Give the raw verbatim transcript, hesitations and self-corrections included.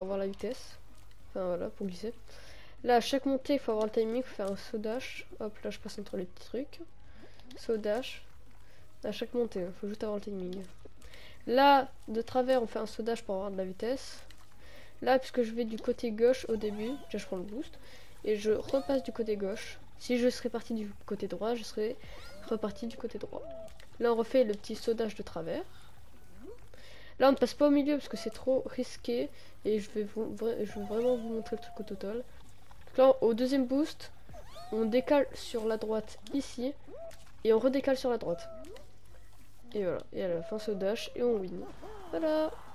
avoir la vitesse. Enfin voilà, pour glisser. Là, à chaque montée, il faut avoir le timing, il faut faire un saut dash. Hop, là, je passe entre les petits trucs. Saut dash. À chaque montée, il faut juste avoir le timing. Là, de travers, on fait un saut dash pour avoir de la vitesse. Là, puisque je vais du côté gauche au début, déjà je prends le boost. Et je repasse du côté gauche. Si je serais parti du côté droit, je serais reparti du côté droit. Là, on refait le petit saut dash de travers. Là, on ne passe pas au milieu parce que c'est trop risqué. Et je vais, vous, je vais vraiment vous montrer le truc au total. Donc là, au deuxième boost, on décale sur la droite ici. Et on redécale sur la droite. Et voilà. Et à la fin, saut dash et on win. Voilà.